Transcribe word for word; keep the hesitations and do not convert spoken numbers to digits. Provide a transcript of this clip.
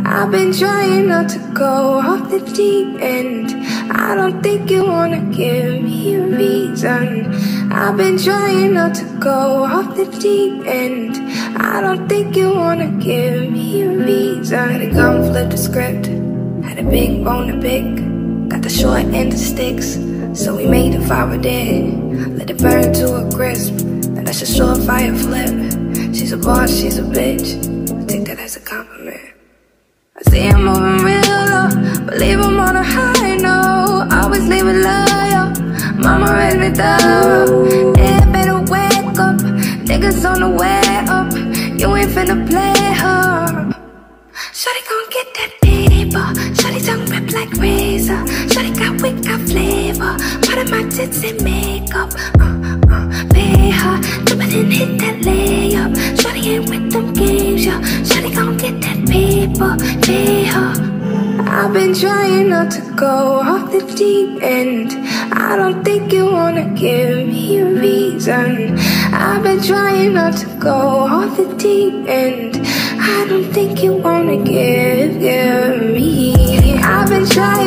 I've been trying not to go off the deep end. I don't think you wanna give me a reason. I've been trying not to go off the deep end. I don't think you wanna give me a reason. Had a gun, flip the script. Had a big bone to pick. Got the short end of sticks, so we made a fire dead. Let it burn to a crisp. Then that's a short fire flip. She's a boss, she's a bitch. Take that as a compliment. I see I'm moving real low, believe I'm on a high note. Always leave it loyal, mama raised me thorough. Yeah, better wake up, niggas on the way up. You ain't finna play her. Shawty gon' get that paper. Shawty tongue rip like razor. Shawty got wit, got flavor. Part of my tits and makeup. Uh, uh, pay her, jump it and hit that layup. Shawty ain't with them games, yo. Shawty gon' get that paper, pay her. I've been trying not to go off the deep end. I don't think you wanna give me a reason. I've been trying not to go off the deep end. I don't think you wanna give, give me. I've been trying